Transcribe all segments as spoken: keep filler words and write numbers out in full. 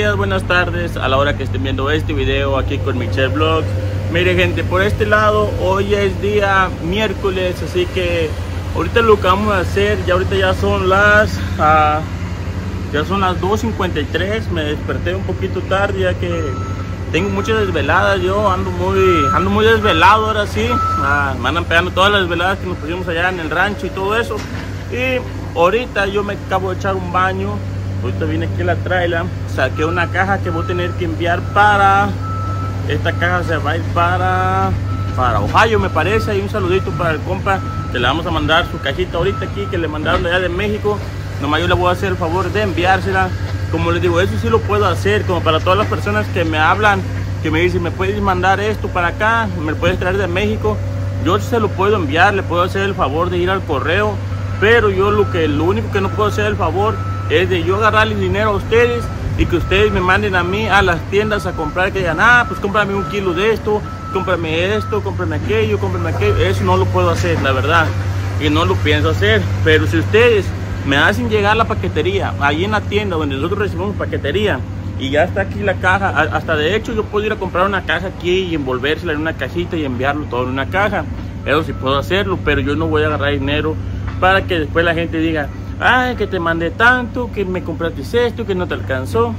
días, buenas tardes a la hora que estén viendo este video aquí con Michelle Vlogs. Mire gente, por este lado hoy es día miércoles, así que ahorita lo que vamos a hacer, ya ahorita ya son las uh, ya son las dos cincuenta y tres. Me desperté un poquito tarde ya que tengo muchas desveladas. Yo ando muy ando muy desvelado ahora sí. uh, me andan pegando todas las desveladas que nos pusimos allá en el rancho y todo eso. Y ahorita yo me acabo de echar un baño. Ahorita vine aquí a la trailer, saqué una caja que voy a tener que enviar para... Esta caja se va a ir para... Para Ohio me parece. Y un saludito para el compa que le vamos a mandar su cajita ahorita aquí, que le mandaron de allá de México. Nomás yo le voy a hacer el favor de enviársela. Como les digo, eso sí lo puedo hacer, como para todas las personas que me hablan, que me dicen, ¿me puedes mandar esto para acá? ¿Me lo puedes traer de México? Yo se lo puedo enviar, le puedo hacer el favor de ir al correo. Pero yo lo, que, lo único que no puedo hacer el favor es de yo agarrarles dinero a ustedes y que ustedes me manden a mí a las tiendas a comprar, que digan, ah, pues cómprame un kilo de esto, cómprame esto, cómprame aquello, cómprame aquello. Eso no lo puedo hacer, la verdad, y no lo pienso hacer. Pero si ustedes me hacen llegar la paquetería ahí en la tienda donde nosotros recibimos paquetería y ya está aquí la caja, hasta de hecho yo puedo ir a comprar una caja aquí y envolvérsela en una cajita y enviarlo todo en una caja. Eso sí puedo hacerlo, pero yo no voy a agarrar dinero para que después la gente diga, ay, que te mandé tanto, que me compraste esto, que no te alcanzó.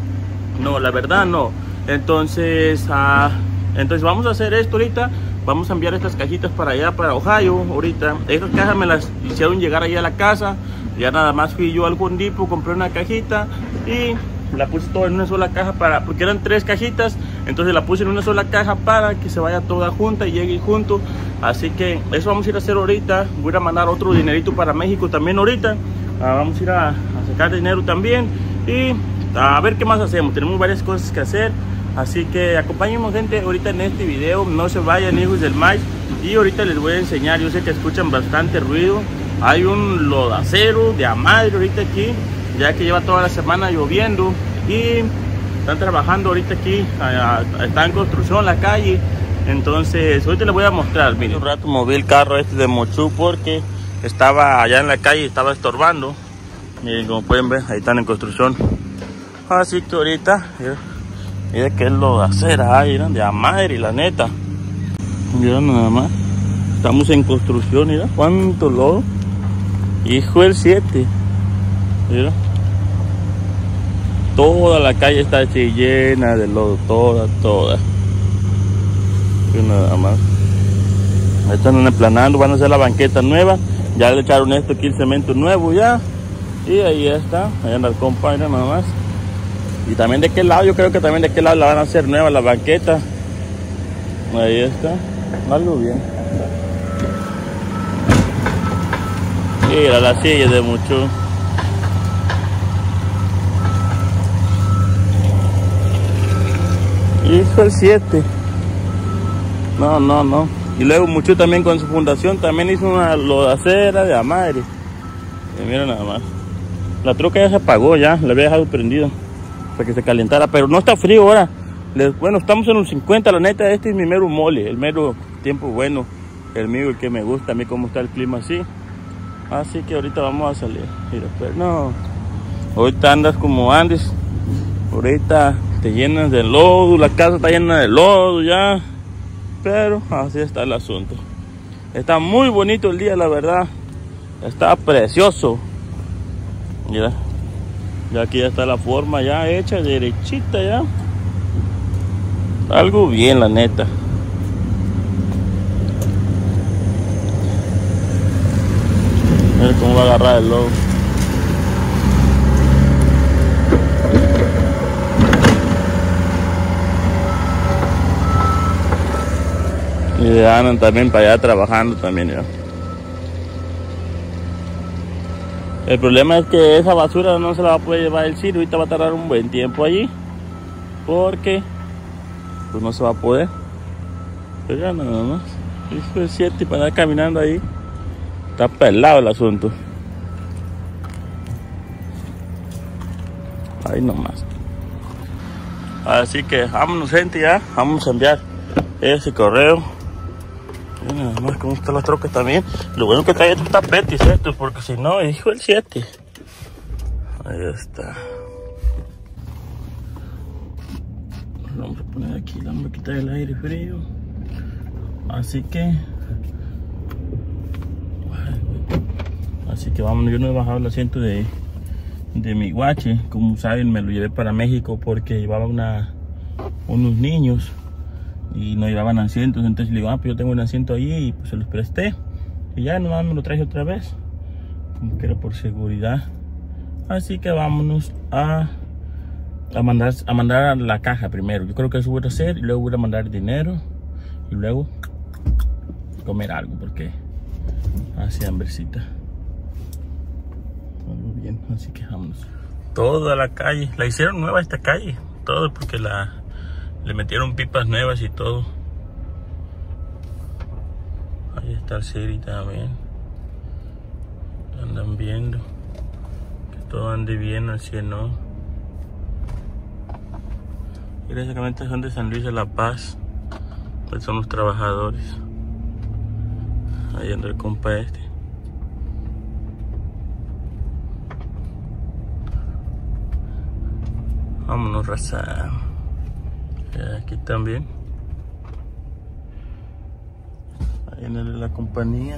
No, la verdad no. Entonces, uh, entonces vamos a hacer esto ahorita. Vamos a enviar estas cajitas para allá, para Ohio ahorita. Estas cajas me las hicieron llegar allá a la casa. Ya nada más fui yo al Home Depot, compré una cajita y la puse todo en una sola caja, para, porque eran tres cajitas. Entonces la puse en una sola caja para que se vaya toda junta y llegue junto. Así que eso vamos a ir a hacer ahorita. Voy a ir a mandar otro dinerito para México también ahorita. uh, Vamos a ir a, a sacar dinero también y a ver qué más hacemos. Tenemos varias cosas que hacer. Así que acompáñennos gente ahorita en este video. No se vayan, hijos del maíz. Y ahorita les voy a enseñar. Yo sé que escuchan bastante ruido. Hay un lodacero de a madre ahorita aquí, ya que lleva toda la semana lloviendo y están trabajando ahorita aquí. Está en construcción la calle. Entonces ahorita les voy a mostrar. Miren, un rato moví el carro este de Mochu porque estaba allá en la calle y estaba estorbando. Miren, como pueden ver, ahí están en construcción. Así que ahorita miren que es lodacera ahí, ¿no? De a madre, la neta. Miren nada más, estamos en construcción. Mira cuánto lodo. Hijo el siete. Mira, toda la calle está así llena de lodo, toda, toda. Y nada más. Están aplanando, van a hacer la banqueta nueva. Ya le echaron esto aquí, el cemento nuevo ya. Y ahí está, allá anda el compa, nada más. Y también de aquel lado, yo creo que también de aquel lado la van a hacer nueva la banqueta. Ahí está, algo bien. Mira la silla de mucho. Hijo el siete. No, no, no. Y luego mucho también con su fundación también hizo una lodacera de a madre. Y mira nada más. La troca ya se apagó ya, la había dejado prendida para que se calentara, pero no está frío ahora. Les, bueno, estamos en los cincuenta, la neta, este es mi mero mole, el mero tiempo bueno, el mío, el que me gusta a mí cómo está el clima así. Así que ahorita vamos a salir. Mira, pero no, ahorita andas como andes, ahorita te llenas de lodo, la casa está llena de lodo ya, pero así está el asunto. Está muy bonito el día, la verdad, está precioso. Mira, ya aquí ya está la forma ya hecha, derechita ya. Algo bien, la neta. Mira cómo va a agarrar el lodo. Y andan también para allá trabajando también ya. El problema es que esa basura no se la va a poder llevar el Ciro. Ahorita va a tardar un buen tiempo allí, porque pues no se va a poder. Pero ya nada más. Hijo de siete para andar caminando ahí. Está pelado el asunto. Ahí nomás. Así que vámonos gente ya. Vamos a enviar ese correo. Y nada más cómo están las trocas también. Lo bueno que trae estos tapetes estos, porque si no, hijo el siete. Ahí está. Vamos a poner aquí la maquita del aire frío. Así que Así que vamos, yo no he bajado el asiento de, de mi guache. Como saben, me lo llevé para México porque llevaba una, unos niños y no llevaban asientos. Entonces le digo, ah, pues yo tengo un asiento ahí y pues se los presté. Y ya nomás me lo traje otra vez, como que era por seguridad. Así que vámonos a, a, mandar, a mandar a la caja primero. Yo creo que eso voy a hacer y luego voy a mandar dinero y luego comer algo porque hace hambrecita. Muy bien, así que vámonos. Toda la calle, la hicieron nueva esta calle, todo porque la le metieron pipas nuevas y todo. Ahí está el City también. Andan viendo que todo ande bien, al cien, ¿no? Y básicamente son de San Luis de la Paz, pues son los trabajadores. Ahí anda el compa este. Vámonos, raza. Aquí también. Ahí en la compañía.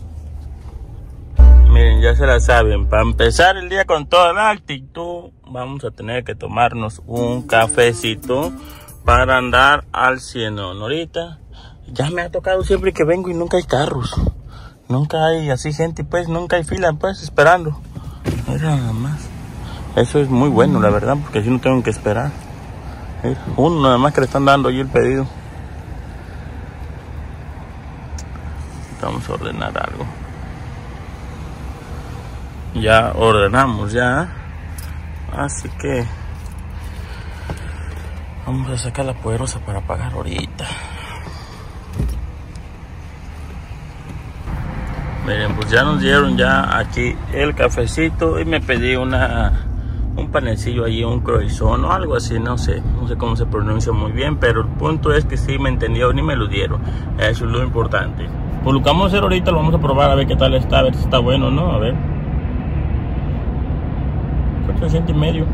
Miren, ya se la saben. Para empezar el día con toda la actitud, vamos a tener que tomarnos un cafecito para andar al cien. Ahorita ya me ha tocado siempre que vengo y nunca hay carros. Nunca hay así gente, pues, nunca hay fila, pues, esperando. Mira nada más. Eso es muy bueno, la verdad, porque así no tengo que esperar. Uno nada más que le están dando ahí el pedido. Vamos a ordenar algo. Ya ordenamos, ya. Así que vamos a sacar la poderosa para pagar ahorita. Miren, pues ya nos dieron ya aquí el cafecito y me pedí una... un panecillo allí, un croissant o algo así, no sé, no sé cómo se pronuncia muy bien, pero el punto es que sí me entendieron y me lo dieron. Eso es lo importante. Pues lo que vamos a hacer ahorita lo vamos a probar a ver qué tal está, a ver si está bueno, ¿no? A ver. cuatro y medio.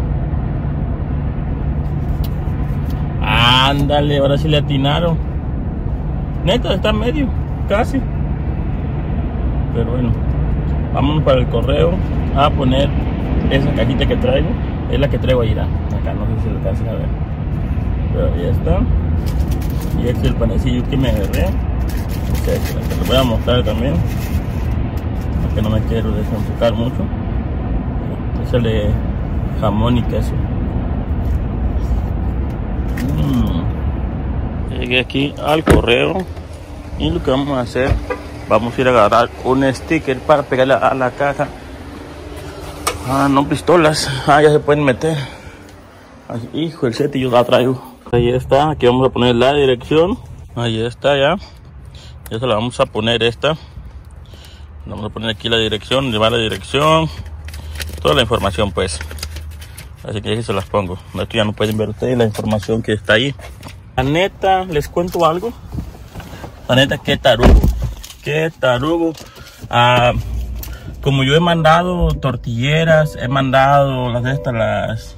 Ándale, ahora sí le atinaron. Neta, está medio, casi. Pero bueno, vámonos para el correo a poner esa cajita que traigo. Es la que traigo ahí, acá, no sé si lo alcanzan a ver, pero ya está. Y este es el panecillo que me agarré. O sea, que lo voy a mostrar también, porque no me quiero desenfocar mucho. Es el de jamón y queso. mm. Llegué aquí al correo y lo que vamos a hacer, vamos a ir a agarrar un sticker para pegarle a la caja. Ah, no pistolas. Ah, ya se pueden meter. Ay, hijo, el set y yo la traigo. Ahí está. Aquí vamos a poner la dirección. Ahí está ya. Ya se la vamos a poner esta. Vamos a poner aquí la dirección. Llevar la dirección. Toda la información, pues. Así que ahí se las pongo. Esto ya no pueden ver ustedes la información que está ahí. La neta, les cuento algo. La neta, qué tarugo. Qué tarugo. Ah... Como yo he mandado tortilleras, he mandado las de estas, las,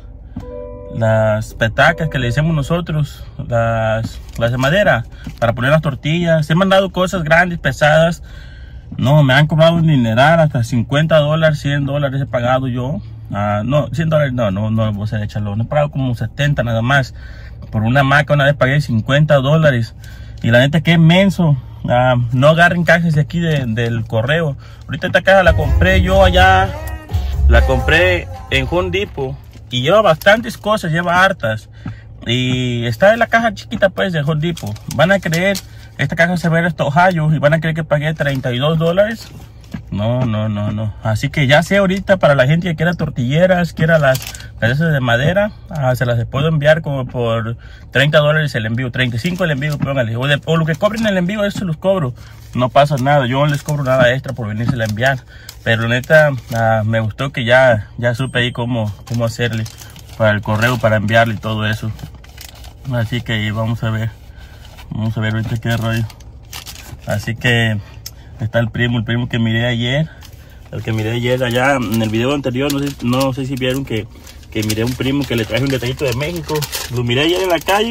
las petacas que le decimos nosotros, las, las de madera, para poner las tortillas. He mandado cosas grandes, pesadas. No, me han cobrado un dineral, hasta cincuenta dólares, cien dólares he pagado yo. Uh, no, cien dólares no, no, no, voy a echarlo. No he pagado como setenta nada más. Por una maca una vez pagué cincuenta dólares. Y la neta, qué menso. Uh, no agarren cajas de aquí de, del correo. Ahorita esta caja la compré yo allá. La compré en Home Depot. Y lleva bastantes cosas, lleva hartas. Y está en la caja chiquita pues de Home Depot. Van a creer, esta caja se ve hasta Ohio. Y van a creer que pagué treinta y dos dólares. No, no, no, no. Así que ya sé ahorita para la gente que quiera tortilleras, quiera las esas de madera, ah, se las puedo enviar como por treinta dólares el envío, treinta y cinco el envío, póngale. O, de, o lo que cobren el envío, eso se los cobro. No pasa nada, yo no les cobro nada extra por venirse a enviar. Pero neta, ah, me gustó que ya, ya supe ahí cómo, cómo hacerle para el correo, para enviarle y todo eso. Así que vamos a ver, vamos a ver ahorita qué rollo. Así que está el primo, el primo que miré ayer. El que miré ayer allá en el video anterior, no sé, no sé si vieron que, que miré a un primo que le traje un detallito de México. Lo miré ayer en la calle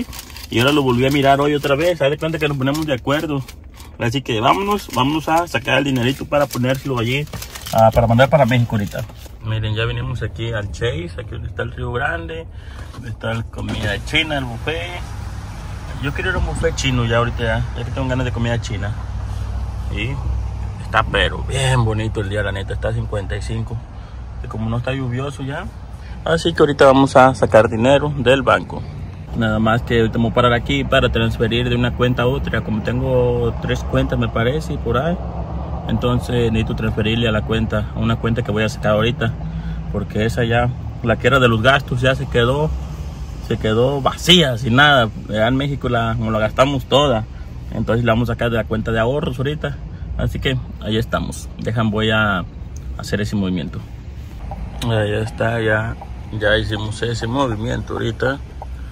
Y ahora lo volví a mirar hoy otra vez. Haz de cuenta que nos ponemos de acuerdo. Así que vámonos, vámonos a sacar el dinerito para ponérselo allí, uh, para mandar para México ahorita. Miren, ya venimos aquí al Chase, aquí donde está el Río Grande, donde está la comida china, el buffet. Yo quiero ir a un buffet chino ya ahorita, ya, ya que tengo ganas de comida china. Y está pero bien bonito el día, la neta, está a cincuenta y cinco. Y como no está lluvioso ya, así que ahorita vamos a sacar dinero del banco. Nada más que ahorita vamos a parar aquí para transferir de una cuenta a otra. Como tengo tres cuentas me parece, por ahí. Entonces necesito transferirle a la cuenta, a una cuenta que voy a sacar ahorita. Porque esa ya, la que era de los gastos, ya se quedó, se quedó vacía, sin nada. Allá en México la, nos la gastamos toda. Entonces la vamos a sacar de la cuenta de ahorros ahorita. Así que ahí estamos. Dejan, voy a hacer ese movimiento. Ahí está, ya, ya hicimos ese movimiento ahorita.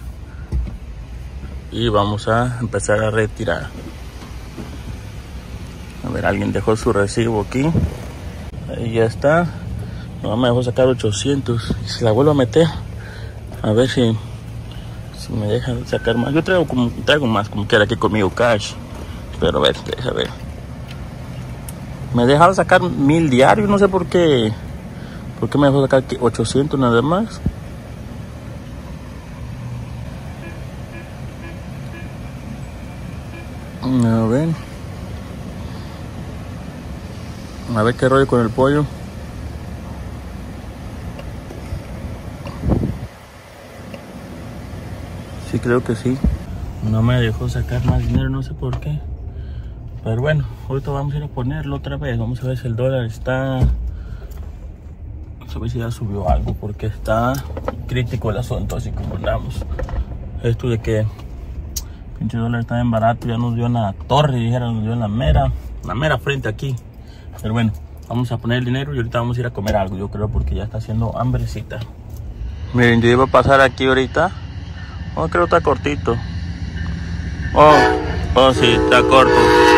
Y vamos a empezar a retirar. A ver, alguien dejó su recibo aquí. Ahí ya está. No, me dejó sacar ochocientos. Y si la vuelvo a meter, a ver si, si me dejan sacar más. Yo traigo, como, traigo más, como quiera aquí conmigo, cash. Pero a ver, deja ver. Me dejaron sacar mil diarios, no sé por qué. ¿Por qué me dejó sacar ochocientos nada más? A ver. A ver qué rollo con el pollo. Sí, creo que sí. No me dejó sacar más dinero, no sé por qué. Pero bueno, ahorita vamos a ir a ponerlo otra vez. Vamos a ver si el dólar está... Vamos a ver si ya subió algo, porque está crítico el asunto, así como andamos. Esto de que pinche dólar está bien barato, ya nos dio en la torre, dijeron, nos dio en la mera, la mera frente aquí. Pero bueno, vamos a poner el dinero y ahorita vamos a ir a comer algo, yo creo, porque ya está haciendo hambrecita. Miren, yo iba a pasar aquí ahorita. Oh, creo que está cortito. Oh, oh sí, está corto.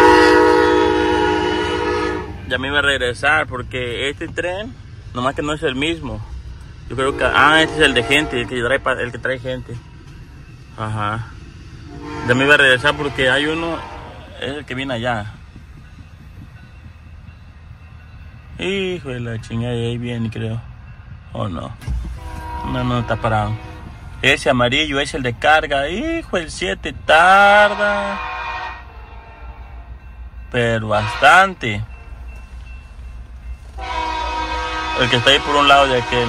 Ya me iba a regresar porque este tren, nomás que no es el mismo. Yo creo que, ah, este es el de gente, el que trae, el que trae gente. Ajá. Ya me iba a regresar porque hay uno, es el que viene allá. Hijo de la chingada, ahí viene, creo. Oh, no. No, no, está parado. Ese amarillo es el de carga. Hijo, el siete tarda. Pero bastante. El que está ahí por un lado de aquel.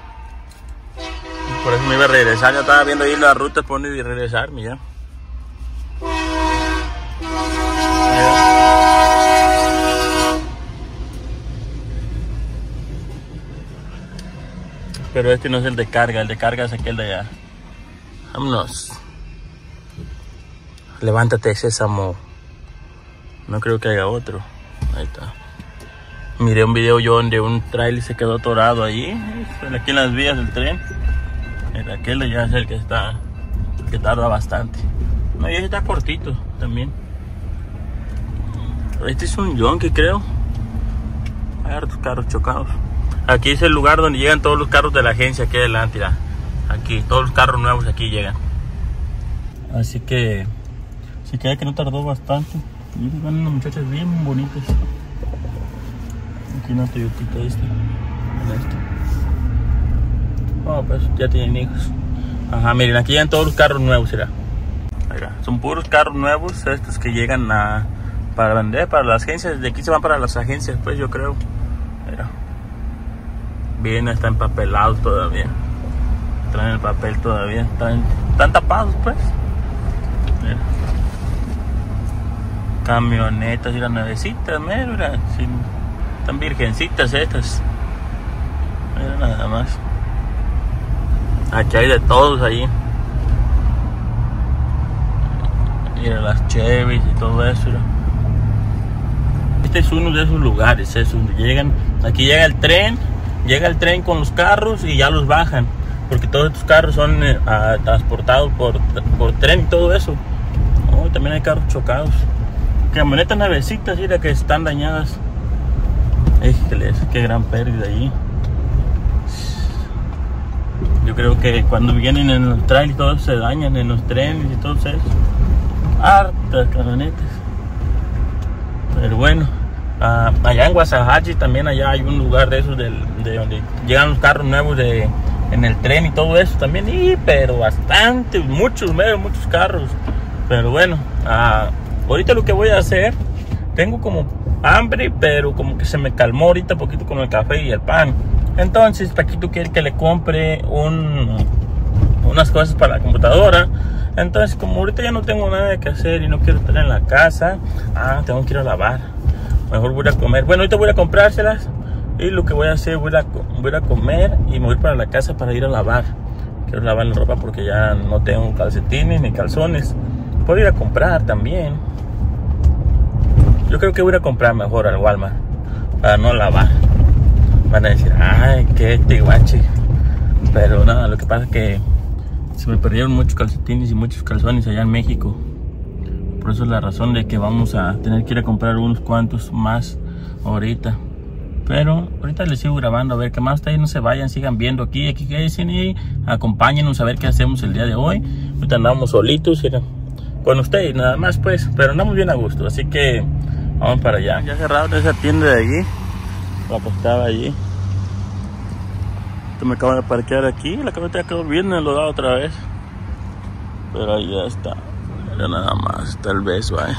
Por eso me iba a regresar. Ya estaba viendo ahí la ruta por ir y regresarme ya. Pero este no es el de carga, el de carga es aquel de allá. Vámonos. Levántate, Sésamo. No creo que haya otro. Ahí está. Miré un video yo donde un trailer se quedó atorado allí. Aquí en las vías del tren. El aquel de allá es el que está, el que tarda bastante. No, y este está cortito también. Este es un yonki, creo. Hay hartos carros chocados. Aquí es el lugar donde llegan todos los carros de la agencia, aquí adelante, mira. Aquí, todos los carros nuevos aquí llegan. Así que, sí que que no tardó bastante. Y van unas muchachas bien bonitas. Aquí una Toyotita esta. Este. Oh, pues ya tienen hijos. Ajá, miren, aquí llegan todos los carros nuevos, mira. Mira, son puros carros nuevos estos que llegan a, para vender, para las agencias. De aquí se van para las agencias, pues yo creo. Mira. Bien, está empapelado todavía. Traen el papel todavía. Están, están tapados, pues. Mira. Camionetas y las nuevecitas, mira. Sí, están virgencitas estas. Mira nada más. Aquí hay de todos ahí. Mira las Chevys y todo eso. Mira. Este es uno de esos lugares, es donde llegan. Aquí llega el tren. Llega el tren con los carros y ya los bajan. Porque todos estos carros son eh, a, transportados por, por tren y todo eso. Oh, también hay carros chocados. Camionetas nuevecitas, mira, que están dañadas. Éjales, qué gran pérdida allí. Yo creo que cuando vienen en los trailers y todo se dañan en los trenes y todo eso. Hartas camionetas. Pero bueno, uh, allá en Waxahachie también allá hay un lugar de esos del, de donde llegan los carros nuevos de, en el tren y todo eso también. Y pero bastante, muchos, muchos carros. Pero bueno, uh, ahorita lo que voy a hacer, tengo como hambre, pero como que se me calmó ahorita un poquito con el café y el pan. Entonces Paquito quiere que le compre un, unas cosas para la computadora. Entonces como ahorita ya no tengo nada que hacer y no quiero estar en la casa, ah, tengo que ir a lavar. Mejor voy a comer. Bueno, ahorita voy a comprárselas. Y lo que voy a hacer, voy a, voy a comer y me voy para la casa para ir a lavar. Quiero lavar la ropa porque ya no tengo calcetines ni calzones. Puedo ir a comprar también. Yo creo que voy a comprar mejor al Walmart para no lavar. Van a decir, ay, qué tiguache. Pero nada, lo que pasa es que se me perdieron muchos calcetines y muchos calzones allá en México. Por eso es la razón de que vamos a tener que ir a comprar unos cuantos más ahorita. Pero ahorita les sigo grabando, a ver qué más. Ustedes no se vayan, sigan viendo aquí, aquí que dicen y acompáñenos a ver qué hacemos el día de hoy. Ahorita andamos solitos, miren, con ustedes nada más pues, pero andamos bien a gusto, así que vamos para allá. Ya cerraron esa tienda de allí, la que estaba allí. Esto me acabo de parquear aquí, la camioneta ya quedó bien enlodada otra vez. Pero ahí ya está, ya nada más, tal vez, ¿vale?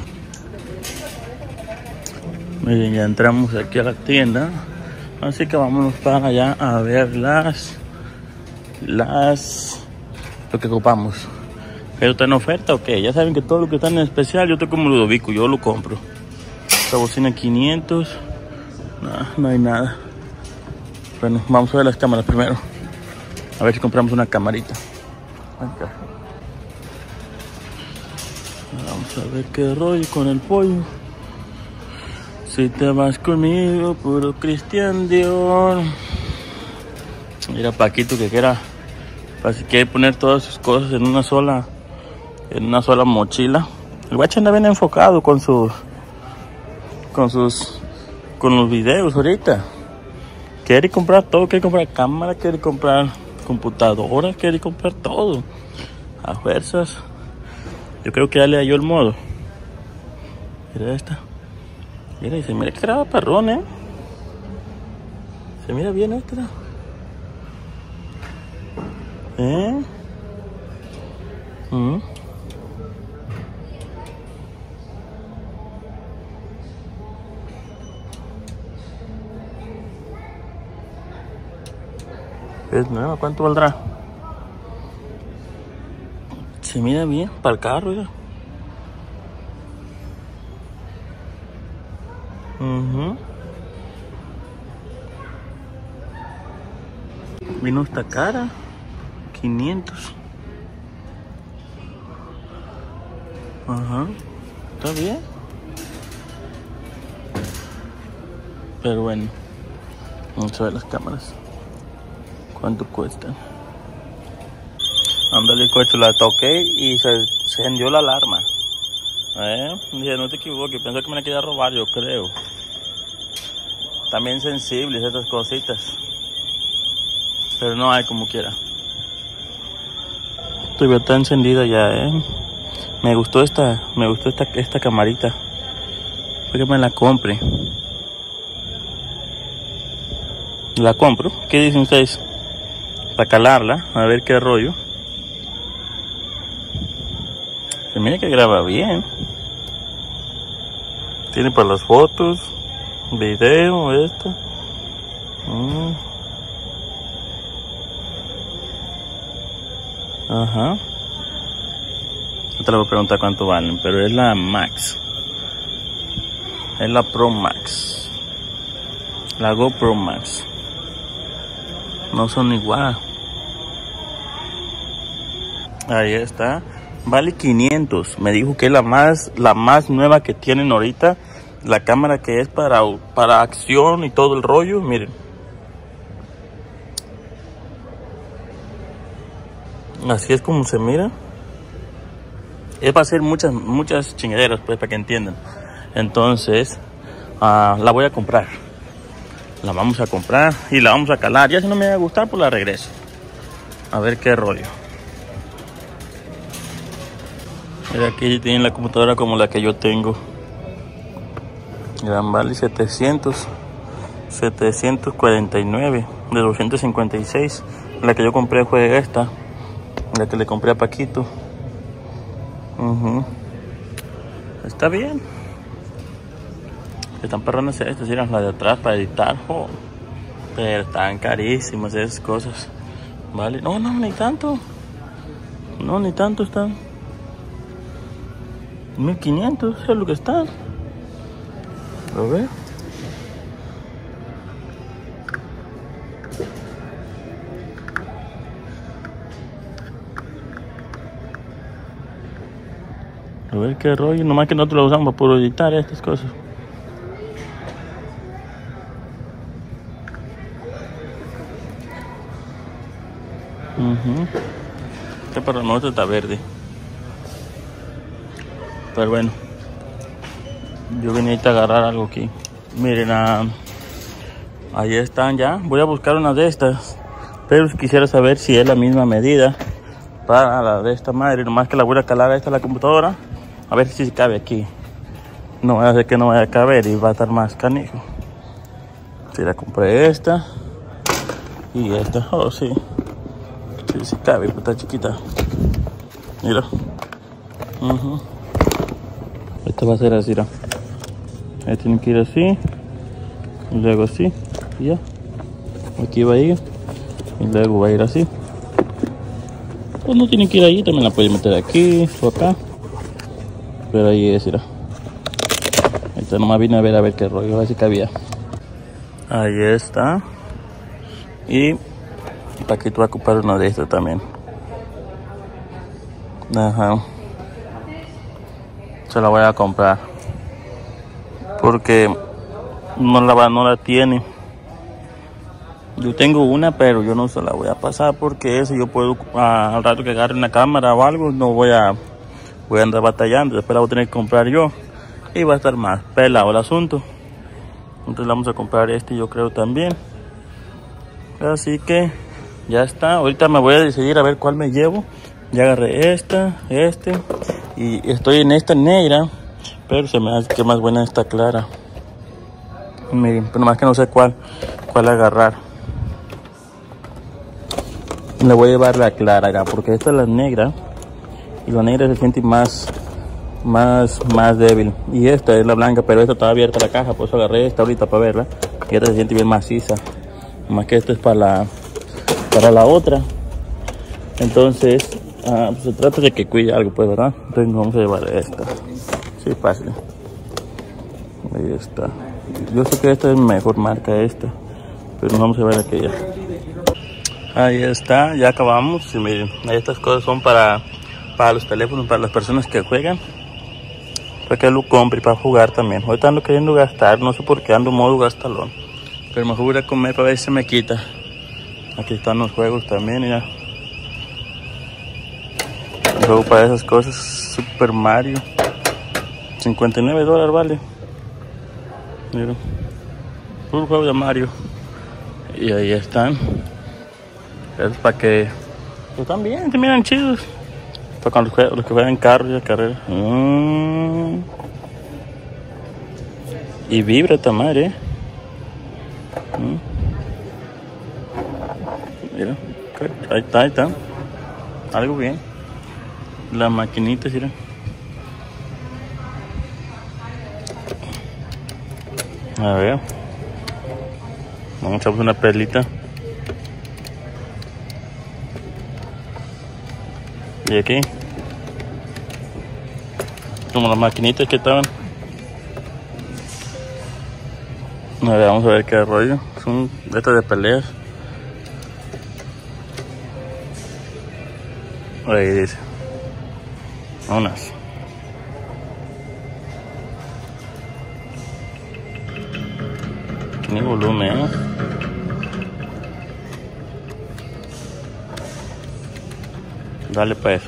Miren, ya entramos aquí a la tienda, así que vámonos para allá a ver las, las, lo que ocupamos. ¿Pero está en oferta o qué? Ya saben que todo lo que está en especial, yo estoy como Ludovico, yo lo compro. Esta bocina quinientos, no, no hay nada. Bueno, vamos a ver las cámaras primero, a ver si compramos una camarita. Acá. Vamos a ver qué rollo con el pollo. Si te vas conmigo, puro Cristian Dior. Mira Paquito que quiera, así quiere poner todas sus cosas en una sola, en una sola mochila. El guacho anda bien enfocado con sus, con sus, con los videos ahorita. Quiere comprar todo, quiere comprar cámara, quiere comprar computadora, quiere comprar todo. A fuerzas. Yo creo que ya le halló el modo. Mira esta. Mira, y se mira que graba perrón, ¿eh? Se mira bien esta. ¿Eh? ¿Mm? Es nueva, ¿cuánto valdrá? Se mira bien para el carro, ya. Uh-huh. Vino esta cara, quinientos. Ajá, está bien. Pero bueno, vamos a ver las cámaras. ¿Cuánto cuestan? Ándale, coche, la toqué y se, se encendió la alarma. ¿Eh? Dije, no te equivoques, pensé que me la quería robar, yo creo. También sensibles estas cositas. Pero no hay como quiera. Todavía está encendida ya, ¿eh? Me gustó esta, me gustó esta, esta camarita. Fue que me la compre. ¿La compro? ¿Qué dicen ustedes? Para calarla, a ver qué rollo. Se mira que graba bien. Tiene para las fotos, video, esto. Mm. Ajá. No te le voy a preguntar cuánto valen, pero es la Max. Es la Pro Max. La GoPro Max. No son igual. Ahí está. Vale quinientos. Me dijo que es la más, la más nueva que tienen ahorita. La cámara que es para, para acción y todo el rollo. Miren. Así es como se mira. Es para hacer muchas, muchas chingaderas, pues, para que entiendan. Entonces, uh, la voy a comprar. La vamos a comprar y la vamos a calar. Ya si no me va a gustar, pues la regreso. A ver qué rollo. Mira, aquí tienen la computadora como la que yo tengo. Gran vale setecientos cuarenta y nueve de doscientos cincuenta y seis. La que yo compré fue esta, la que le compré a Paquito. Uh-huh. Está bien. Están perronas estas, eran las de atrás para editar, oh. Pero están carísimas esas cosas. Vale, no, no, ni tanto. No, ni tanto están. mil quinientos es lo que están. A ver. A ver qué rollo, nomás que nosotros lo usamos para editar estas cosas. Uh-huh. Este para nosotros está verde. Pero bueno, yo venía a agarrar algo aquí. Miren, uh, ahí están ya. Voy a buscar una de estas, pero quisiera saber si es la misma medida para la de esta madre. Nomás que la voy a calar a esta la computadora, a ver si cabe aquí. No voy a hacer que no vaya a caber y va a estar más canijo. Si la compré esta y esta, oh sí, sí, sí cabe, pero está chiquita. Mira. Uh-huh. Esta va a ser así, ¿no? Ahí tiene que ir así, y luego así, y ya. Aquí va a ir, y luego va a ir así. Pues no tiene que ir ahí, también la puede meter aquí o acá. Pero ahí es, mira. Ahí está, nomás vine a ver a ver qué rollo, a ver si cabía. Ahí está. Y Paquito va a ocupar uno de estos también. Ajá. Se la voy a comprar porque no la, no la tiene. Yo tengo una, pero yo no se la voy a pasar porque eso yo puedo, ah, al rato que agarre una cámara o algo, no voy a, voy a andar batallando. Después la voy a tener que comprar yo y va a estar más pelado el asunto. Entonces vamos a comprar este, yo creo también. Así que ya está. Ahorita me voy a decidir a ver cuál me llevo. Ya agarré esta, este. Y estoy en esta negra, pero se me hace que más buena esta clara. Miren, pero más que no sé cuál, cuál agarrar. Le voy a llevar la clara acá, porque esta es la negra. Y la negra se siente más, más, más débil. Y esta es la blanca, pero esta está abierta la caja, por eso agarré esta ahorita para verla. Y esta se siente bien maciza. Más que esta es para la, para la otra. Entonces, ah, pues se trata de que cuide algo, pues, ¿verdad? Entonces vamos a llevar esta. Sí, fácil. Ahí está. Yo sé que esta es mejor marca esta, pero vamos a ver aquella. Ahí está, ya acabamos. Y miren, estas cosas son para, para los teléfonos, para las personas que juegan. Para que lo compre y para jugar también. Ahorita ando queriendo gastar, no sé por qué ando en modo gastalón. Pero mejor voy a comer para ver si se me quita. Aquí están los juegos también, mira. El juego para esas cosas, Super Mario. cincuenta y nueve dólares vale. Mira. Puro juego de Mario. Y ahí están. Es para que... Pues también, te miran chidos. Para cuando los, los que juegan carros y carreras. Mm. Y vibra esta madre, ¿eh? Mm. Mira. Ahí está, ahí está. Algo bien. Las maquinitas, mira. A ver. Vamos a echar una pelita. Y aquí. Como las maquinitas que estaban. A ver, vamos a ver qué rollo. Son estas de peleas. Ahí dice. Unas. Ni volumen, ¿eh? Dale pues.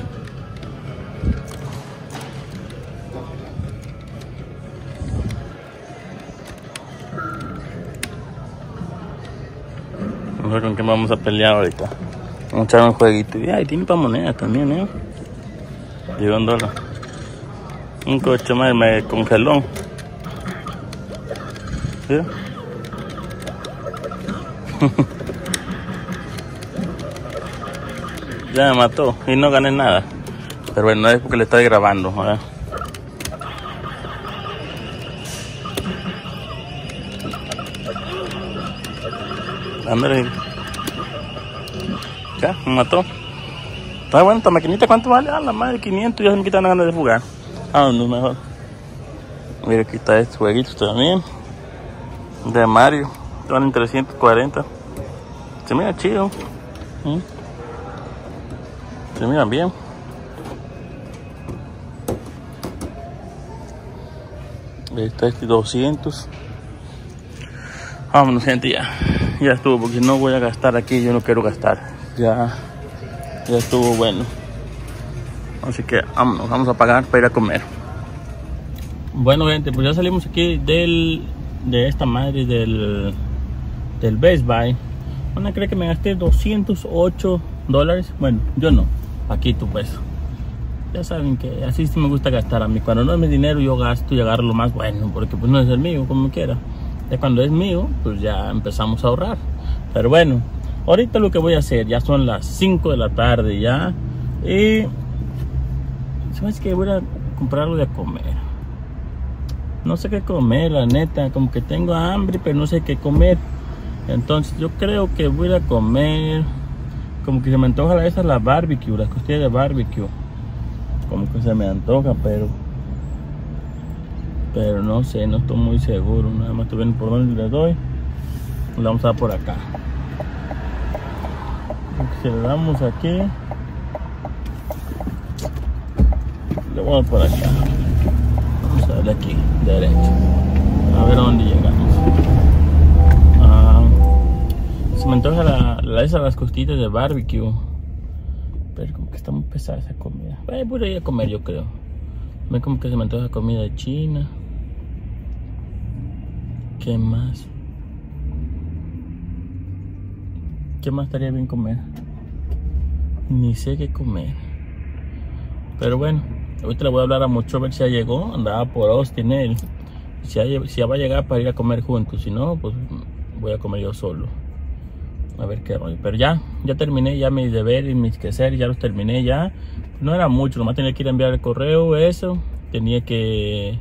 No sé con qué vamos a pelear ahorita. Vamos a echar un jueguito. Y ahí tiene para monedas también, ¿eh? Lleva un dólar. Un coche más me congeló. ¿Sí? Ya me mató y no gané nada. Pero bueno, no es porque le estoy grabando, ¿verdad? Ándale. Ya, me mató. Está bueno, esta maquinita, ¿cuánto vale? Ah, la madre, quinientos, ya se me quitan las ganas de jugar. Ah, no, mejor. Mira, aquí está este jueguito también. De Mario. Valen trescientos cuarenta. Se mira chido. ¿Mm? Se miran bien. Ahí está este doscientos. Vámonos, gente, ya. Ya estuvo, porque no voy a gastar aquí, yo no quiero gastar. Ya, ya estuvo bueno. Así que vámonos, vamos a pagar para ir a comer. Bueno, gente, pues ya salimos aquí del, de esta madre del, del Best Buy. Van a creer que me gasté doscientos ocho dólares. Bueno, yo no, Paquito, pues. Ya saben que así sí me gusta gastar a mí. Cuando no es mi dinero, yo gasto y agarro lo más bueno, porque pues no es el mío, como quiera. Ya cuando es mío, pues ya empezamos a ahorrar. Pero bueno, ahorita lo que voy a hacer, ya son las cinco de la tarde ya. Y sabes que voy a comprar algo de comer. No sé qué comer, la neta, como que tengo hambre, pero no sé qué comer. Entonces yo creo que voy a comer, como que se me antoja la, esa la barbecue, las costillas de barbecue. Como que se me antoja, pero Pero no sé, no estoy muy seguro. Nada más estoy viendo por dónde le doy. Le vamos a dar por acá. Si le damos aquí, le voy a dar por acá. Vamos a darle aquí, derecho. A ver a dónde llegamos. Ah, se me antoja la, la, esa, las costillas de barbecue. Pero como que está muy pesada esa comida. Eh, voy a ir a comer, yo creo. Me como que se me antoja comida china. ¿Qué más? ¿Qué más estaría bien comer? Ni sé qué comer. Pero bueno, ahorita le voy a hablar a Mucho a ver si ya llegó. Andaba por Austin él. Si ya, si ya va a llegar para ir a comer juntos. Si no, pues voy a comer yo solo. A ver qué rollo. Pero ya, ya terminé ya mis deberes y mis quehaceres. Ya los terminé ya. No era mucho, nomás tenía que ir a enviar el correo, eso. Tenía que...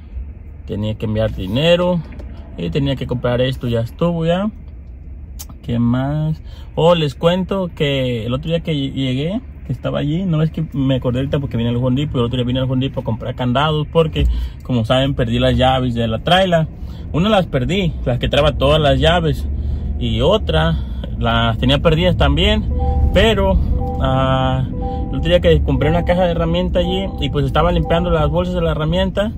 Tenía que enviar dinero. Y tenía que comprar esto, ya estuvo ya. ¿Qué más? Oh, les cuento que el otro día que llegué, que estaba allí, no es que me acordé ahorita porque vine al Home Depot, el otro día vine al Home Depot a comprar candados porque, como saben, perdí las llaves de la traila. Una las perdí, las que traía todas las llaves, y otra las tenía perdidas también, pero uh, el otro día que compré una caja de herramienta allí y pues estaba limpiando las bolsas de la herramienta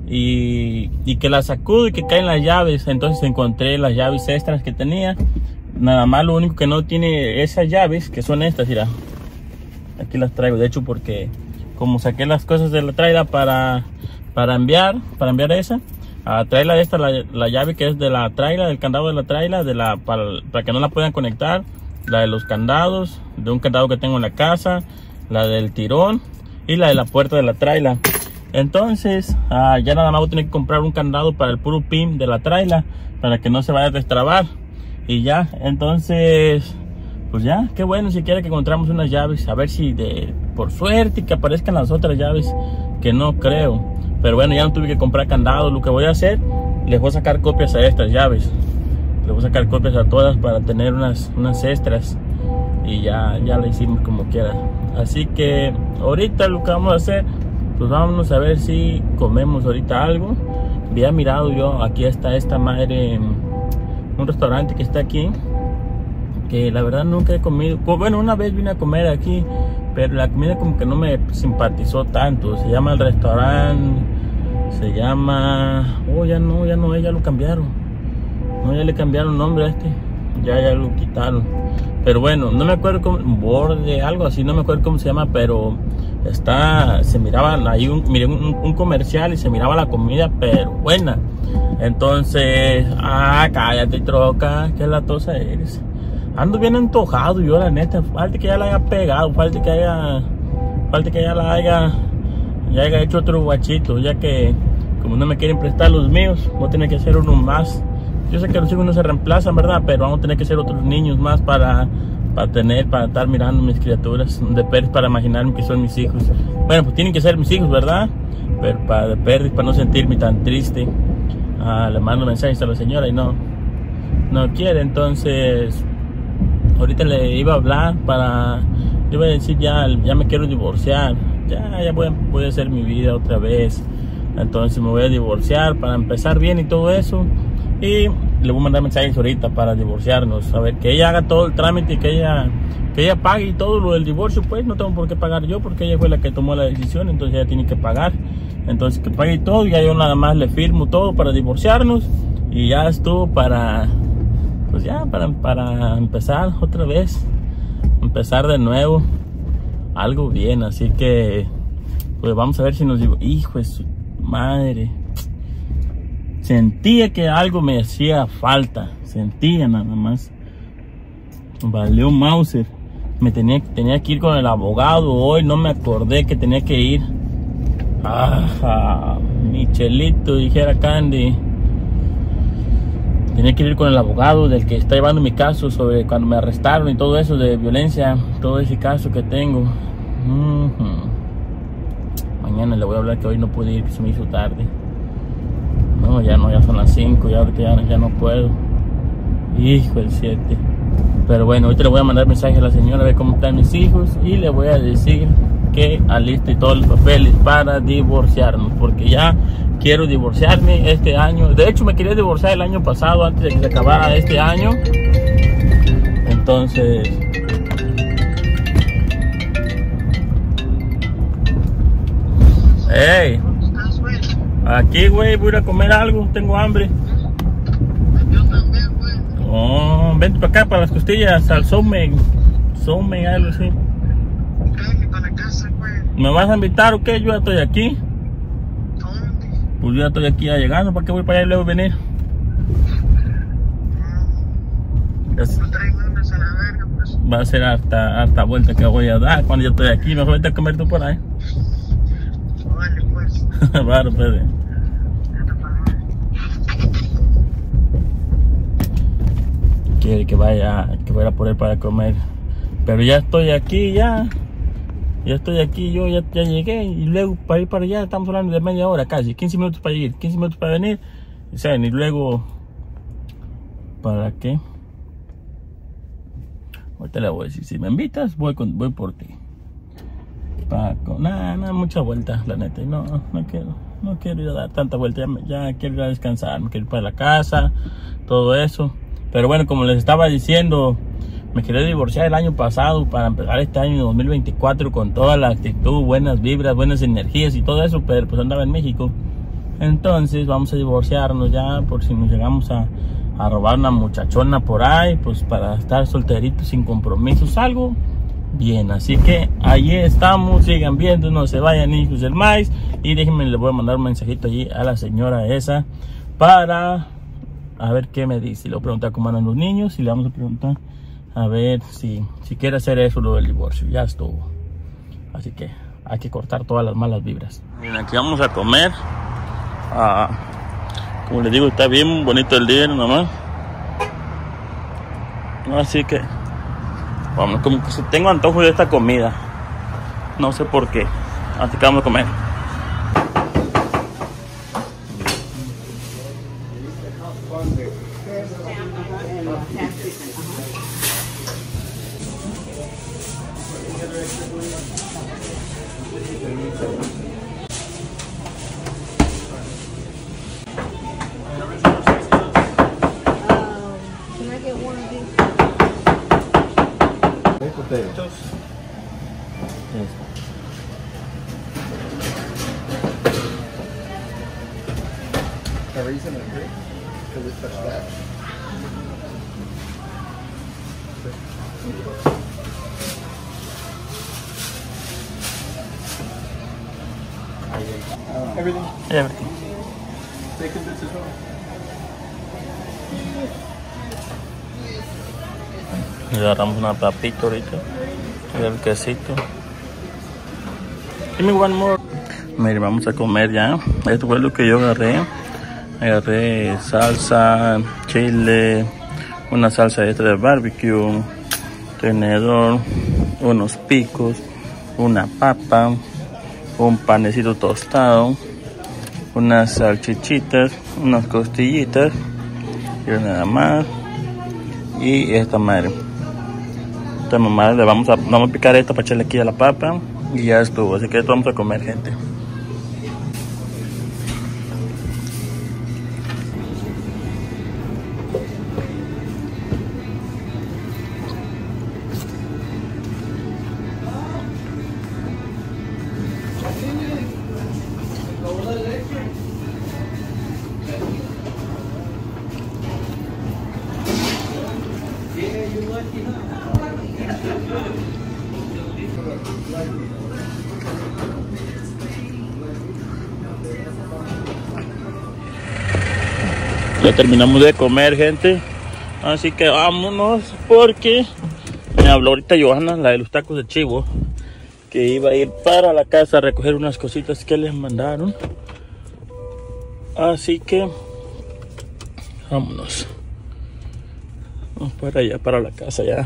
y, y que la sacudo y que caen las llaves. Entonces encontré las llaves extras que tenía. Nada más lo único que no tiene esas llaves, que son estas, mira. Aquí las traigo, de hecho, porque como saqué las cosas de la traila para, para enviar, para enviar esa, a traila esta, la, la llave que es de la traila, del candado de la traila, de la, para, para que no la puedan conectar, la de los candados, de un candado que tengo en la casa, la del tirón y la de la puerta de la traila. Entonces uh, ya nada más voy a tener que comprar un candado para el puro pin de la traila, para que no se vaya a destrabar. Y ya, entonces pues ya, qué bueno, si quiere que encontramos unas llaves, a ver si de por suerte que aparezcan las otras llaves, que no creo. Pero bueno, ya no tuve que comprar candados. Lo que voy a hacer, les voy a sacar copias a estas llaves, les voy a sacar copias a todas para tener unas, unas extras. Y ya, ya la hicimos como quiera. Así que ahorita lo que vamos a hacer, pues vámonos a ver si comemos ahorita algo. Había mirado yo, aquí está esta madre, un restaurante que está aquí, que la verdad nunca he comido. Bueno, una vez vine a comer aquí, pero la comida como que no me simpatizó tanto. Se llama el restaurante, se llama... Oh, ya no, ya no, ya lo cambiaron. No, ya le cambiaron nombre a este. Ya, ya lo quitaron. Pero bueno, no me acuerdo cómo... Borde, algo así, no me acuerdo cómo se llama, pero... Está... Se miraba ahí un, miré un, un comercial y se miraba la comida, pero buena. Entonces... Ah, cállate, troca, qué latosa eres. ando bien antojado yo, la neta. Falta que ya la haya pegado, falta que haya, falta que ya la haya, ya haya hecho otro guachito, ya que como no me quieren prestar los míos, voy a tener que hacer uno más. Yo sé que los hijos no se reemplazan, ¿verdad? Pero vamos a tener que hacer otros niños más para, para tener, para estar mirando mis criaturas de perros, para imaginarme que son mis hijos. Bueno, pues tienen que ser mis hijos, ¿verdad? Pero para de perros, para no sentirme tan triste. Ah, le mando mensajes a la señora y no, no quiere. Entonces, ahorita le iba a hablar para, le iba a decir ya, ya me quiero divorciar. Ya, ya voy, voy a hacer mi vida otra vez. Entonces me voy a divorciar para empezar bien y todo eso. Y le voy a mandar mensajes ahorita para divorciarnos. A ver, que ella haga todo el trámite, que ella, que ella pague y todo lo del divorcio. Pues no tengo por qué pagar yo, porque ella fue la que tomó la decisión. Entonces ella tiene que pagar. Entonces que pague todo. Y ya yo nada más le firmo todo para divorciarnos. Y ya estuvo para, pues ya, para, para empezar otra vez. Empezar de nuevo. Algo bien. Así que, pues vamos a ver si nos digo, hijo de su madre. Sentía que algo me hacía falta. Sentía nada más. Valió Mauser. Me tenía, tenía que ir con el abogado hoy. No me acordé que tenía que ir. Ah, Michelito, dijera Candy. Tenía que ir con el abogado del que está llevando mi caso sobre cuando me arrestaron y todo eso de violencia. Todo ese caso que tengo. Uh-huh. Mañana le voy a hablar que hoy no pude ir, que se me hizo tarde. No, ya no, ya son las cinco, ya ahorita ya, ya no puedo. Hijo del siete. Pero bueno, ahorita le voy a mandar mensaje a la señora a ver cómo están mis hijos. Y le voy a decir que aliste todos los papeles para divorciarnos. Porque ya quiero divorciarme este año. De hecho me quería divorciar el año pasado, antes de que se acabara este año. Entonces... Hey, aquí, güey, voy a ir a comer algo, tengo hambre. Yo también, güey. Oh, vente para acá, para las costillas, al Somen. Somen, algo así. Cállate para la casa, güey. ¿Me vas a invitar o qué? Yo ya estoy aquí. ¿Dónde? Pues yo ya estoy aquí ya llegando, ¿para qué voy para allá y luego venir? No traigo unas a la verga, pues. Va a ser harta, harta vuelta que voy a dar cuando yo estoy aquí. Mejor vete a comer tú por ahí. Vale, pues. Claro, pues. Quiere que vaya, que vaya por él para comer. Pero ya estoy aquí, ya. Ya estoy aquí, yo ya, ya llegué. Y luego para ir para allá estamos hablando de media hora casi. quince minutos para ir, quince minutos para venir. O sea, y luego... ¿Para qué? Ahorita le voy a decir, si me invitas, voy, con, voy por ti. Paco, nada, nada, mucha vuelta, la neta. No, no quiero, no quiero ir a dar tanta vuelta. Ya, ya quiero ir a descansar, me quiero ir para la casa, todo eso. Pero bueno, como les estaba diciendo, me quería divorciar el año pasado para empezar este año dos mil veinticuatro con toda la actitud, buenas vibras, buenas energías y todo eso, pero pues andaba en México. Entonces vamos a divorciarnos ya por si nos llegamos a, a robar una muchachona por ahí, pues para estar solteritos sin compromisos, algo bien. Así que ahí estamos, sigan viendo, no se vayan hijos del maíz. Y déjenme, les voy a mandar un mensajito allí a la señora esa para a ver qué me dice. Le voy a preguntar cómo andan los niños y le vamos a preguntar a ver si, si quiere hacer eso, lo del divorcio. Ya estuvo. Así que hay que cortar todas las malas vibras. Miren, aquí vamos a comer. Ah, como les digo, está bien bonito el día nomás. Así que vamos, como que tengo antojo de esta comida. No sé por qué. Así que vamos a comer. Potatoes. Yes. A reason I agree? Because it touched that. Uh, everything? Everything. Bacon bits as well. Le agarramos una papita ahorita. Y el quesito. Give me one more. Mire, vamos a comer ya. Esto fue lo que yo agarré. Agarré salsa, chile, una salsa esta de barbecue, tenedor, unos picos, una papa, un panecito tostado, unas salchichitas, unas costillitas y nada más. Y esta madre, esta mamá le vamos a, vamos a picar esta para echarle aquí a la papa y ya estuvo. Así que esto vamos a comer, gente. Ya terminamos de comer, gente, así que vámonos porque me habló ahorita Johanna, la de los tacos de chivo, que iba a ir para la casa a recoger unas cositas que les mandaron. Así que vámonos, vamos para allá, para la casa. Ya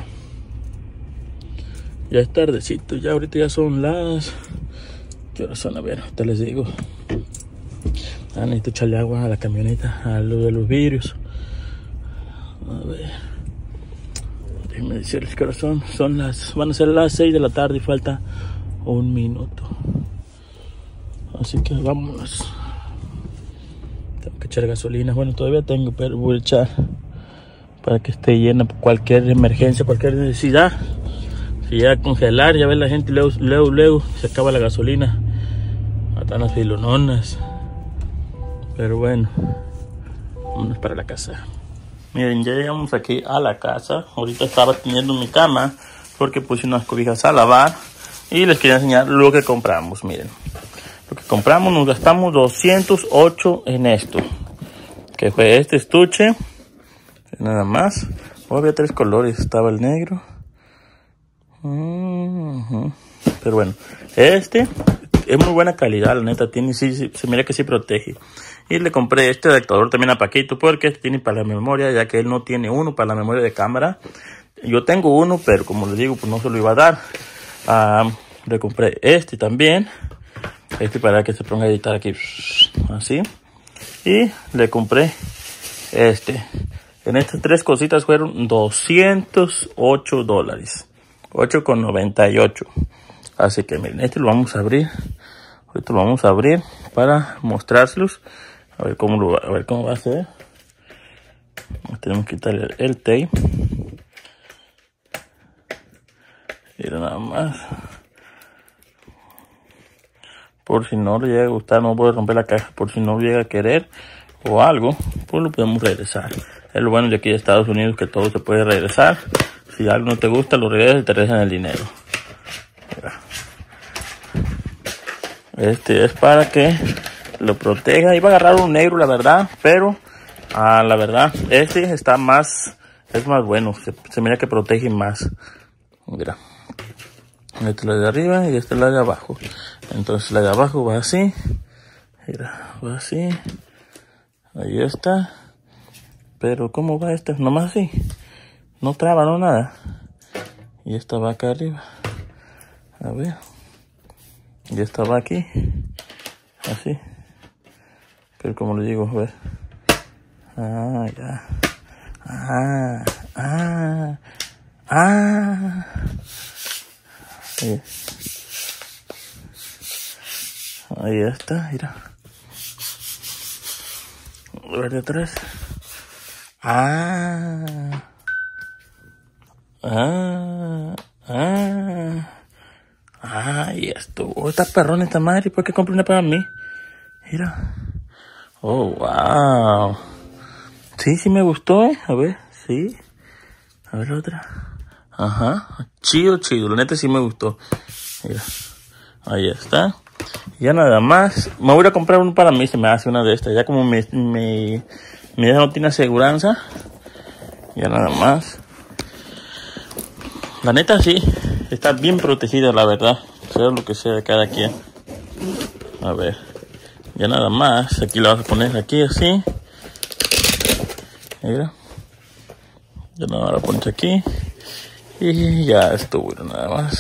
ya es tardecito, ya ahorita ya son las, ¿qué horas son? A ver, te les digo. Ah, necesito echarle agua a la camioneta, a lo de los vidrios. A ver, déjenme decirles que ahora son, son las, van a ser las seis de la tarde y falta un minuto. Así que vámonos. Tengo que echar gasolina, bueno, todavía tengo, pero voy a echar para que esté llena por cualquier emergencia, cualquier necesidad. Si llega a congelar, ya ve la gente, luego, luego, luego se acaba la gasolina. Matan las filononas. Pero bueno, vámonos para la casa. Miren, ya llegamos aquí a la casa. Ahorita estaba teniendo mi cama porque puse unas cobijas a lavar. Y les quería enseñar lo que compramos. Miren, lo que compramos, nos gastamos doscientos ocho en esto. Que fue este estuche. Nada más. Oh, había tres colores. Estaba el negro. Uh-huh. Pero bueno, este es muy buena calidad, la neta. Tiene, sí, sí, se mira que sí protege. Y le compré este adaptador también a Paquito porque este tiene para la memoria, ya que él no tiene uno para la memoria de cámara. Yo tengo uno, pero como les digo, pues no se lo iba a dar. Uh, le compré este también. Este para que se ponga a editar aquí. Así. Y le compré este. En estas tres cositas fueron doscientos ocho dólares. ocho con noventa y ocho. Así que miren, este lo vamos a abrir. Ahorita lo vamos a abrir para mostrárselos. A ver cómo lo va, a ver cómo va a ser. Tenemos que quitar el, el tape. Mira nada más. Por si no le llega a gustar, no puede romper la caja. Por si no llega a querer o algo, pues lo podemos regresar. Es lo bueno de aquí de Estados Unidos, que todo se puede regresar. Si algo no te gusta, lo regresas y te regresan el dinero. Mira. Este es para que lo proteja. Iba a agarrar un negro, la verdad, pero ah, la verdad, este está más, es más bueno. Se, se mira que protege más. Mira. Este es la de arriba y este es la de abajo. Entonces la de abajo va así. Mira, va así. Ahí está. Pero ¿cómo va esta? Nomás así. No traba, no nada. Y esta va acá arriba. A ver. Y esta va aquí. Así. Pero como le digo, a ver. Ah, ya. Ah, ah, ah. Ahí, ahí está, mira. A ver de atrás. Ah. Ah. Ah. Ah, y esto. Oh, está perrón esta madre. ¿Por qué compré una para mí? Mira. Oh, wow. Sí, sí me gustó, eh. A ver, sí. A ver la otra. Ajá. Chido, chido. La neta sí me gustó. Mira. Ahí está. Ya nada más. Me voy a comprar uno para mí. Se me hace una de estas. Ya como mi, mi, mi hija no tiene aseguranza. Ya nada más. La neta sí, está bien protegida, la verdad. Sea lo que sea de cada quien. A ver, ya nada más. Aquí la vas a poner aquí así. Mira. Ya nada más la pones aquí. Y ya estuvo, nada más.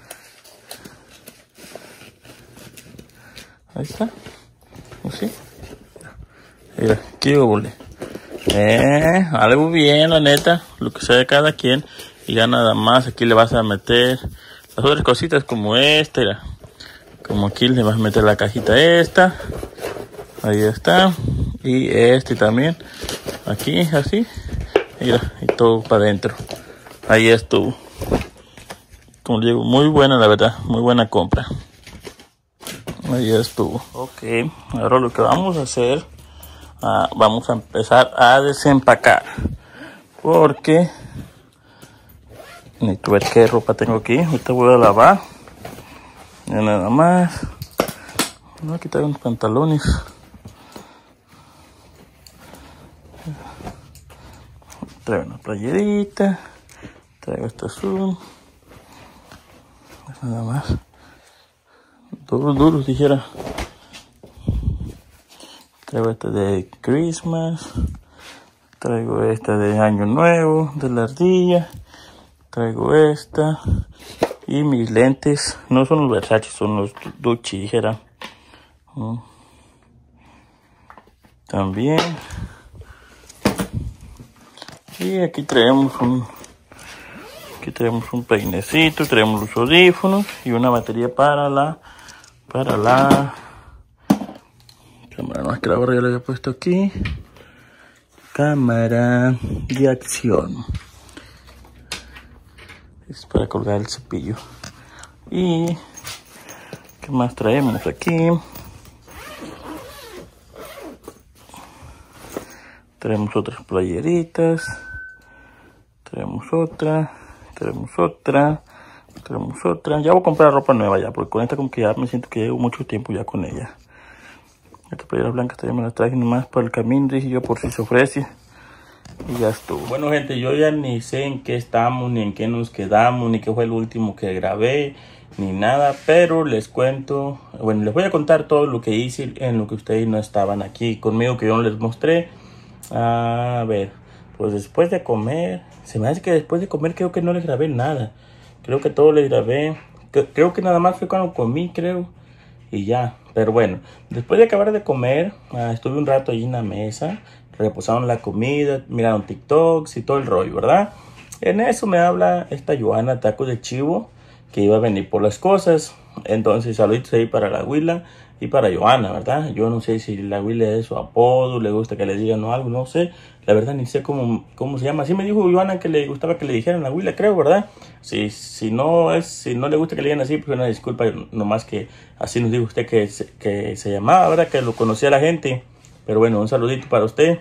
Ahí está. Así. Mira, qué huele. Eh, algo bien, la neta. Lo que sea de cada quien. Y ya nada más. Aquí le vas a meter las otras cositas como esta. Mira. Como aquí le vas a meter la cajita esta. Ahí está. Y este también. Aquí, así. Mira, y todo para adentro. Ahí estuvo. Como digo, muy buena la verdad. Muy buena compra. Ahí estuvo. Ok, ahora lo que vamos a hacer, uh, vamos a empezar a desempacar. Porque necesito ver qué ropa tengo aquí. Ahorita voy a lavar. Y nada más. Voy a quitar unos pantalones. Traigo una playerita. Traigo este azul. Nada más. Duros, duros, dijera. Traigo esta de Christmas. Traigo esta de Año Nuevo, de la ardilla. Traigo esta. Y mis lentes. No son los Versace, son los Gucci, dijera. Mm. También. Y aquí traemos un... Aquí tenemos un peinecito, tenemos los audífonos y una batería para la para la cámara. No es que la barra ya la había puesto aquí. Cámara de acción. Es para colgar el cepillo. Y ¿qué más traemos aquí? Tenemos otras playeritas. Tenemos otra. Tenemos otra, tenemos otra. Ya voy a comprar ropa nueva ya, porque con esta como que ya me siento que llevo mucho tiempo ya con ella. Esta playera blanca también me la traje nomás para el camino, dije yo, por si se ofrece. Y ya estuvo. Bueno, gente, yo ya ni sé en qué estamos, ni en qué nos quedamos, ni qué fue el último que grabé, ni nada. Pero les cuento, bueno, les voy a contar todo lo que hice en lo que ustedes no estaban aquí conmigo, que yo no les mostré. A ver, pues después de comer... Se me hace que después de comer creo que no les grabé nada. Creo que todo les grabé. Creo que nada más fue cuando comí, creo. Y ya. Pero bueno, después de acabar de comer, uh, estuve un rato allí en la mesa. Reposaron la comida, miraron TikToks y todo el rollo, ¿verdad? En eso me habla esta Joana Tacos de Chivo, que iba a venir por las cosas. Entonces, saluditos ahí para la Huila y para Joana, ¿verdad? Yo no sé si la Huila es su apodo, le gusta que le digan o algo, no sé. La verdad ni sé cómo, cómo se llama. Así me dijo Joana que le gustaba que le dijeran la Huila, creo, ¿verdad? Si, si, no es, si no le gusta que le digan así, pues una disculpa, nomás que así nos dijo usted que, que se llamaba, ¿verdad? Que lo conocía la gente. Pero bueno, un saludito para usted.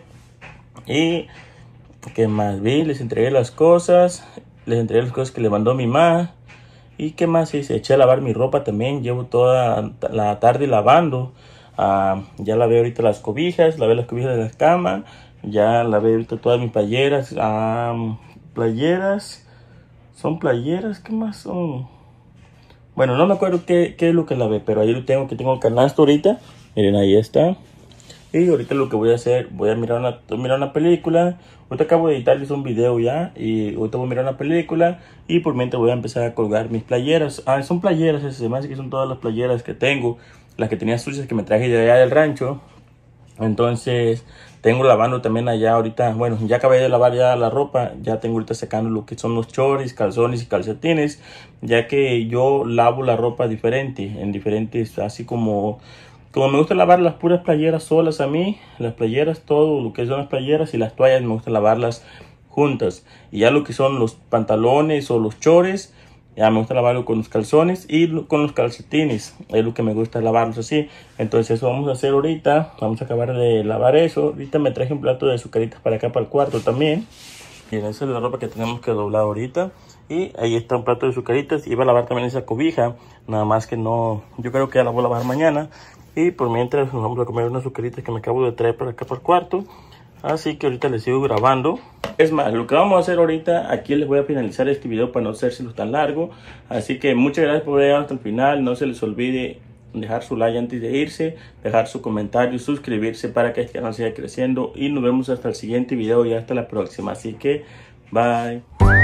Y, ¿qué más vi? Les entregué las cosas. Les entregué las cosas que le mandó mi mamá. Y qué más hice, eché a lavar mi ropa también. Llevo toda la tarde lavando. Uh, ya lavé ahorita las cobijas, lavé las cobijas de la cama. Ya lavé ahorita todas mis playeras. Uh, playeras. ¿Son playeras? ¿Qué más son? Bueno, no me acuerdo qué, qué es lo que lavé, pero ahí lo tengo, que tengo el canasto ahorita. Miren, ahí está. Y ahorita lo que voy a hacer, voy a mirar una, mirar una película. Ahorita acabo de editarles un video ya. Y ahorita voy a mirar una película. Y por mientras voy a empezar a colgar mis playeras. Ah, son playeras, se me hace que son todas las playeras que tengo. Las que tenía sucias que me traje de allá del rancho. Entonces, tengo lavando también allá ahorita. Bueno, ya acabé de lavar ya la ropa. Ya tengo ahorita secando lo que son los shorts, calzones y calcetines. Ya que yo lavo la ropa diferente. En diferentes, así como... Como me gusta lavar las puras playeras solas a mí, las playeras, todo lo que son las playeras y las toallas me gusta lavarlas juntas. Y ya lo que son los pantalones o los chores, ya me gusta lavarlo con los calzones y con los calcetines. Es lo que me gusta lavarlos así. Entonces eso vamos a hacer ahorita. Vamos a acabar de lavar eso. Ahorita me traje un plato de azucaritas para acá, para el cuarto también. Y esa es la ropa que tenemos que doblar ahorita. Y ahí está un plato de azucaritas. Iba a lavar también esa cobija. Nada más que no, yo creo que ya la voy a lavar mañana. Y por mientras nos vamos a comer unas azucaritas que me acabo de traer para acá para el cuarto. Así que ahorita les sigo grabando. Es más, lo que vamos a hacer ahorita, aquí les voy a finalizar este video para no hacérselo tan largo. Así que muchas gracias por ver hasta el final. No se les olvide dejar su like antes de irse, dejar su comentario, suscribirse para que este canal siga creciendo. Y nos vemos hasta el siguiente video y hasta la próxima. Así que, bye.